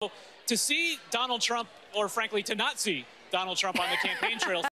To see Donald Trump, or frankly, to not see Donald Trump on the campaign trail